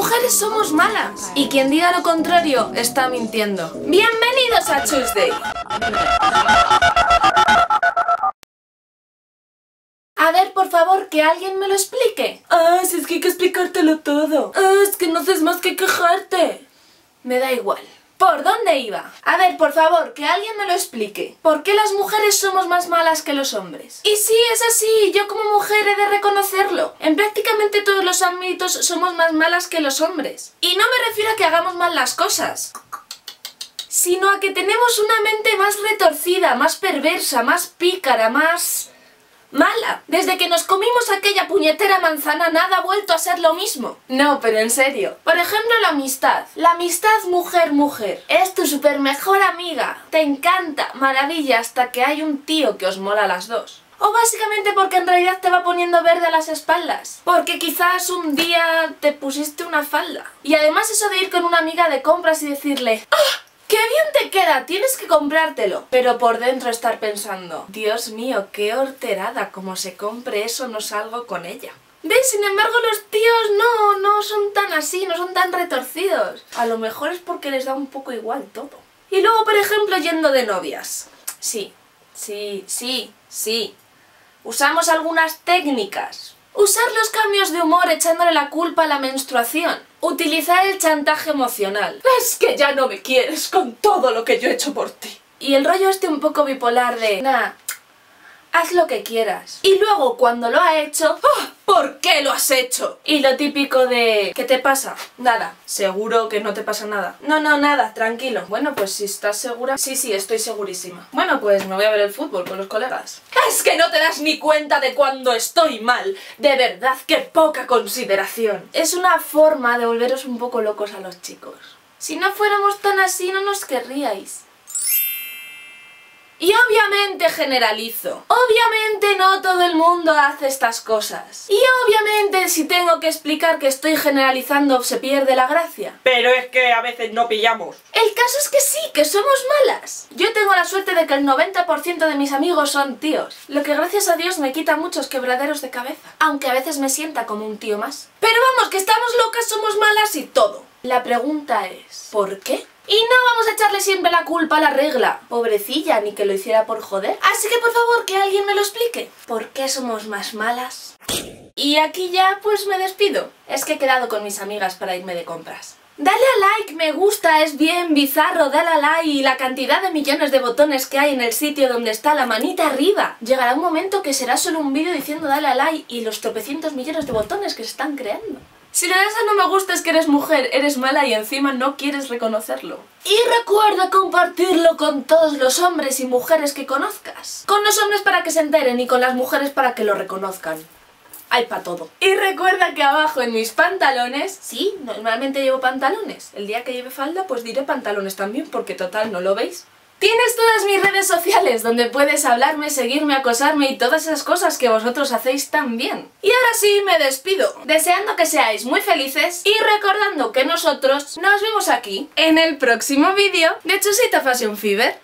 mujeres somos malas. Y quien diga lo contrario está mintiendo. Bienvenidos a Tuesday. A ver, por favor, que alguien me lo explique. Si es que hay que explicártelo todo. Es que no haces más que quejarte. Me da igual. ¿Por dónde iba? A ver, por favor, que alguien me lo explique. ¿Por qué las mujeres somos más malas que los hombres? Y sí, es así, yo como mujer he de reconocerlo. En prácticamente todos los ámbitos somos más malas que los hombres. Y no me refiero a que hagamos mal las cosas, sino a que tenemos una mente más retorcida, más perversa, más pícara, más mala. Desde que nos comimos aquella puñetera manzana nada ha vuelto a ser lo mismo. No, pero en serio. Por ejemplo, la amistad. La amistad mujer-mujer. Es tu super mejor amiga. Te encanta, maravilla, hasta que hay un tío que os mola a las dos. O básicamente porque en realidad te va poniendo verde a las espaldas. Porque quizás un día te pusiste una falda. Y además eso de ir con una amiga de compras y decirle ¡ah! ¡Qué bien te queda! Tienes que comprártelo. Pero por dentro estar pensando, Dios mío, qué horterada, como se compre eso no salgo con ella. ¿Ves? Sin embargo los tíos no son tan así, no son tan retorcidos. A lo mejor es porque les da un poco igual todo. Y luego, por ejemplo, yendo de novias. Sí. Usamos algunas técnicas. Usar los cambios de humor echándole la culpa a la menstruación. Utilizar el chantaje emocional. Es que ya no me quieres con todo lo que yo he hecho por ti. Y el rollo este un poco bipolar de nah, haz lo que quieras. Y luego cuando lo ha hecho, ¡oh! ¿Por qué lo has hecho? Y lo típico de ¿qué te pasa? Nada. ¿Seguro que no te pasa nada? No, nada, tranquilo. Bueno, pues si estás segura... Sí, estoy segurísima. Bueno, pues me voy a ver el fútbol con los colegas. Es que no te das ni cuenta de cuando estoy mal. De verdad, qué poca consideración. Es una forma de volveros un poco locos a los chicos. Si no fuéramos tan así no nos querríais. Y obviamente generalizo. Obviamente no todo el mundo hace estas cosas. Y obviamente si tengo que explicar que estoy generalizando se pierde la gracia. Pero es que a veces no pillamos. El caso es que sí, que somos malas. Yo tengo la suerte de que el 90% de mis amigos son tíos. Lo que gracias a Dios me quita muchos quebraderos de cabeza. Aunque a veces me sienta como un tío más. Pero vamos, que estamos locas, somos malas y todo. La pregunta es, ¿por qué? Y no vamos a echarle siempre la culpa a la regla. Pobrecilla, ni que lo hiciera por joder. Así que por favor, que alguien me lo explique. ¿Por qué somos más malas? Y aquí ya pues me despido. Es que he quedado con mis amigas para irme de compras. Dale a like, me gusta, es bien bizarro, dale a like y la cantidad de millones de botones que hay en el sitio donde está la manita arriba. Llegará un momento que será solo un vídeo diciendo dale a like y los tropecientos millones de botones que se están creando. Si le das a no me gusta es que eres mujer, eres mala y encima no quieres reconocerlo. Y recuerda compartirlo con todos los hombres y mujeres que conozcas. Con los hombres para que se enteren y con las mujeres para que lo reconozcan. Hay para todo. Y recuerda que abajo en mis pantalones, sí, normalmente llevo pantalones. El día que lleve falda pues diré pantalones también porque total no lo veis. Tienes todas mis redes sociales donde puedes hablarme, seguirme, acosarme y todas esas cosas que vosotros hacéis tan bien. Y ahora sí me despido, deseando que seáis muy felices y recordando que nosotros nos vemos aquí en el próximo vídeo de Chusita Fashion Fever.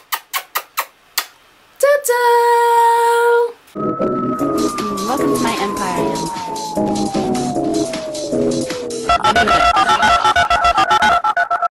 ¡Chao, chao! Welcome to my empire.